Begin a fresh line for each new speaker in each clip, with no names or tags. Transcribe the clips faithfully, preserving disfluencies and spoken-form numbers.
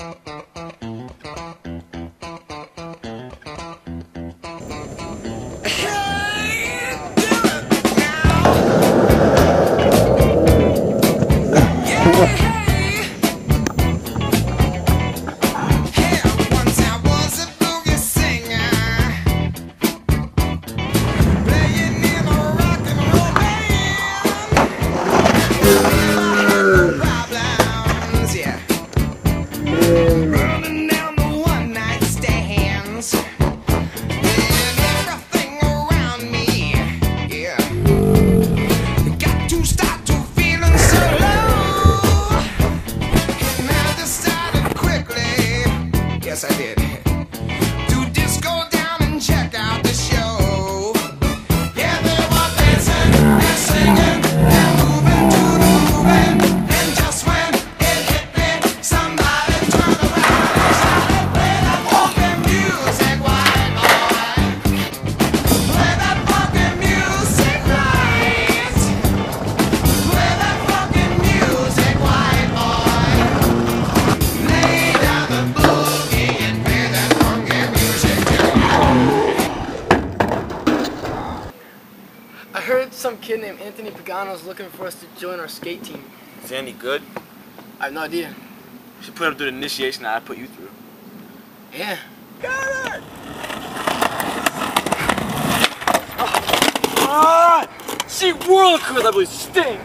Yes, I did. Do disco down and check out the show. Yeah, they were dancing and singing and moving to the moving. And just when it hit me, somebody turned around and shouted, "Play that fucking music, white boy. Play that fucking music right. Play that fucking music, white boy. Lay down the boogie."
I heard some kid named Anthony Pagano is looking for us to join our skate team.
Is he any good?
I have no idea.
You should put him through the initiation that I put you through.
Yeah.
Got it! Ah! See, world record levels stink!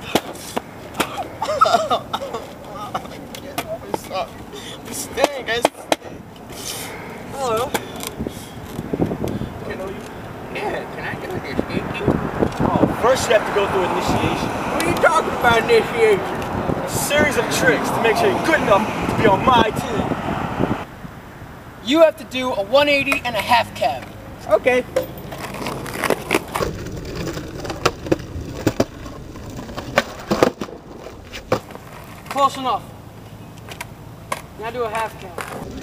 I stink, I stink. Hello. Can I know you?
Yeah, can I get on your skate team?
Oh, first you have to go through initiation.
What are you talking about, initiation?
A series of tricks to make sure you're good enough to be on my team.
You have to do a one eighty and a half cab.
Okay.
Close enough. Now do a half cab.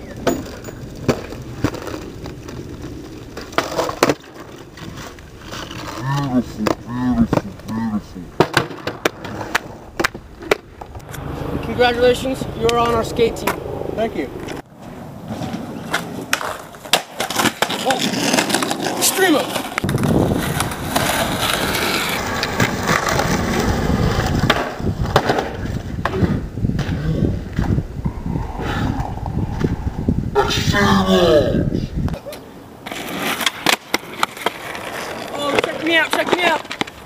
Beautiful, beautiful, beautiful.
Congratulations, you're on our skate team.
Thank you.
Oh, Extremo! Oh, check me out, check me out!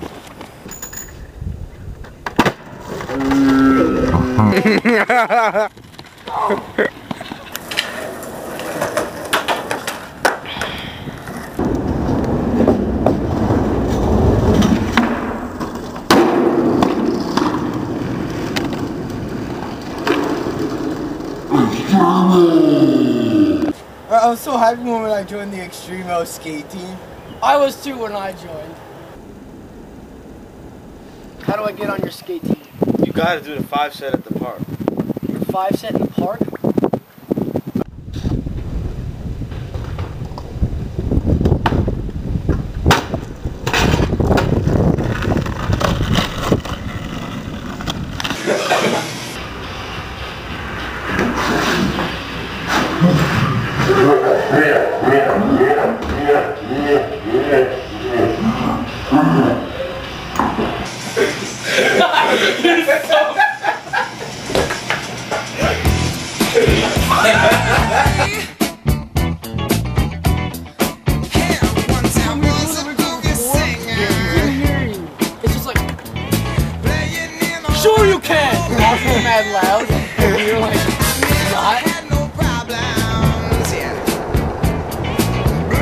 I was so happy when I joined the Extremo skate team.
I was too when I joined. How do I get on your skate team?
You gotta do the five set at the park.
The five set in the park? Sure you can! I was mad loud, and you're like, not?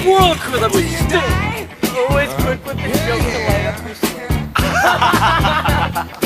world crew that would stink. Always quick with the joke to light up your skin.